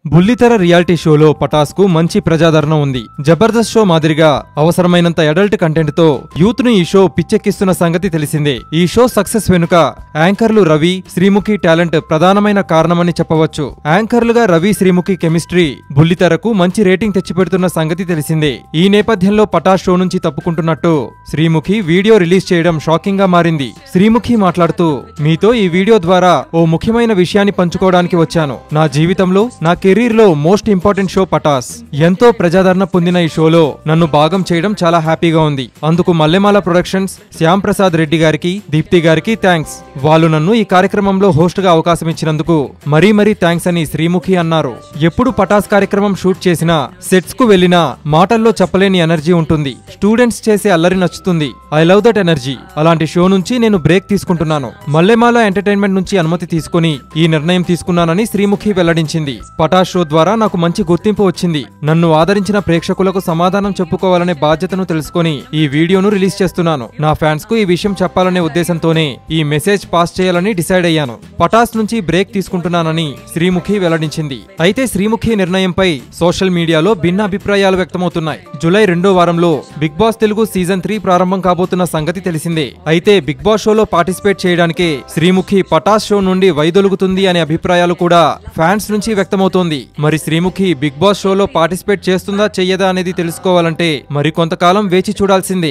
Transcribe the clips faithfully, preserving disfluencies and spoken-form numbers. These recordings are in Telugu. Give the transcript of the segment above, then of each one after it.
బుల్లితెర రియాలిటీ షోలో పటాస్ కు మంచి ప్రజాదరణ ఉంది. జబర్దస్త్ షో మాదిరిగా అవసరమైనంత అడల్ట్ కంటెంట్ తో యూత్ ను ఈ షో పిచ్చెక్కిస్తున్న సంగతి తెలిసిందే. ఈ షో సక్సెస్ వెనుక యాంకర్లు రవి, శ్రీముఖి టాలెంట్ ప్రధానమైన కారణమని చెప్పవచ్చు. యాంకర్లుగా రవి, శ్రీముఖి కెమిస్ట్రీ బుల్లితెరకు మంచి రేటింగ్ తెచ్చిపెడుతున్న సంగతి తెలిసిందే. ఈ నేపథ్యంలో పటాస్ షో నుంచి తప్పుకుంటున్నట్టు శ్రీముఖి వీడియో రిలీజ్ చేయడం షాకింగ్ గా మారింది. శ్రీముఖి మాట్లాడుతూ, మీతో ఈ వీడియో ద్వారా ఓ ముఖ్యమైన విషయాన్ని పంచుకోవడానికి వచ్చాను. నా జీవితంలో నా కెరీర్ లో మోస్ట్ ఇంపార్టెంట్ షో పటాస్. ఎంతో ప్రజాదరణ పొందిన ఈ షోలో నన్ను భాగం చేయడం చాలా హ్యాపీగా ఉంది. అందుకు మల్లెమాల ప్రొడక్షన్స్, శ్యామ్ ప్రసాద్ రెడ్డి గారికి, దీప్తి గారికి థ్యాంక్స్. వాళ్ళు నన్ను ఈ కార్యక్రమంలో హోస్ట్ గా అవకాశం ఇచ్చినందుకు మరీ మరీ థ్యాంక్స్ అని శ్రీముఖి అన్నారు. ఎప్పుడు పటాస్ కార్యక్రమం షూట్ చేసినా, సెట్స్ కు వెళ్లినా మాటల్లో చెప్పలేని ఎనర్జీ ఉంటుంది. స్టూడెంట్స్ చేసే అల్లరి నచ్చుతుంది. I love that energy. అలాంటి షో నుంచి నేను బ్రేక్ తీసుకుంటున్నాను. మల్లెమాల ఎంటర్టైన్మెంట్ నుంచి అనుమతి తీసుకుని ఈ నిర్ణయం తీసుకున్నానని శ్రీముఖి వెల్లడించింది. పటాస్ షో ద్వారా నాకు మంచి గుర్తింపు వచ్చింది. నన్ను ఆదరించిన ప్రేక్షకులకు సమాధానం చెప్పుకోవాలనే బాధ్యతను తెలుసుకుని ఈ వీడియోను రిలీజ్ చేస్తున్నాను. నా ఫ్యాన్స్ కు ఈ విషయం చెప్పాలనే ఉద్దేశంతోనే ఈ మెసేజ్ పాస్ చేయాలని డిసైడ్ అయ్యాను. పటాస్ నుంచి బ్రేక్ తీసుకుంటున్నానని శ్రీముఖి వెల్లడించింది. అయితే శ్రీముఖి నిర్ణయంపై సోషల్ మీడియాలో భిన్న అభిప్రాయాలు వ్యక్తమవుతున్నాయి. జూలై రెండో వారంలో Bigg Boss Telugu season three ప్రారంభం కాబోతున్న సంగతి తెలిసిందే. అయితే బిగ్ బాస్ షోలో పార్టిసిపేట్ చేయడానికే శ్రీముఖి పటాస్ షో నుండి వైదొలుగుతుంది అనే అభిప్రాయాలు కూడా ఫ్యాన్స్ నుంచి వ్యక్తమవుతోంది. మరి శ్రీముఖి బిగ్ బాస్ షోలో పార్టిసిపేట్ చేస్తుందా చెయ్యదా అనేది తెలుసుకోవాలంటే మరి కొంతకాలం వేచి చూడాల్సిందే.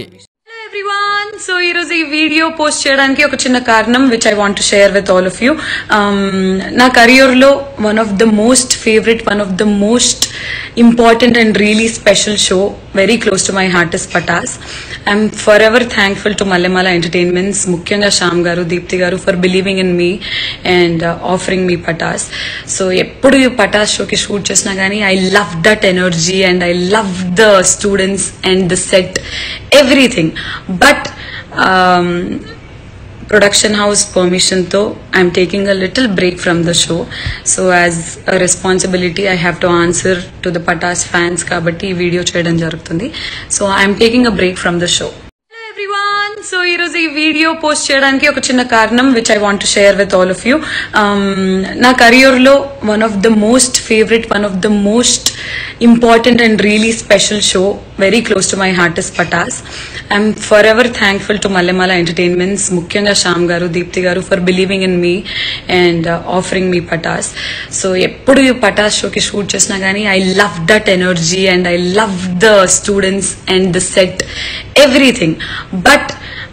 సో ఈ రోజు ఈ వీడియో పోస్ట్ చేయడానికి ఒక చిన్న కారణం which I want to share with all of you. నా కెరియర్ లో one of the most favourite, one of the most important and really special show, very close to my heart is Pataas. I'm forever thankful to Mallemala entertainments, ముఖ్యంగా శ్యామ్ గారు, దీప్తి గారు for believing in me and offering me Pataas. So ఎప్పుడు ఈ పటాస్ షోకి షూట్ చేసినా కానీ I love that energy and I love the students and the set, everything. But Um, production house permission to I'm taking a little break from the show. So as a responsibility I have to answer to the Pataas fans kabatti video cheyadam jarugutundi. So I'm taking a break from the show. Hello everyone. So ee roju ee video post cheyadaniki oka chinna karanam which I want to share with all of you. Um, na career lo one of the most favorite, one of the most important and really special show, very close to my heart is Pataas. I'm forever thankful to Mallemala Entertainments, ముఖ్యంగా శ్యామ్ గారు, దీప్తి గారు for believing in me and offering me Pataas. So ఎప్పుడు ఈ పటాస్ షోకి షూట్ చేసినా కానీ I love that energy and I love the students and the set, everything. But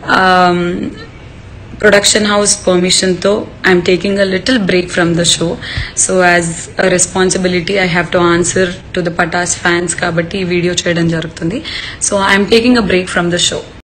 production house permission to I'm taking a little break from the show. So as a responsibility I have to answer to the Pataas fans kabatti video cheyadam jarugutundi. So I'm taking a break from the show.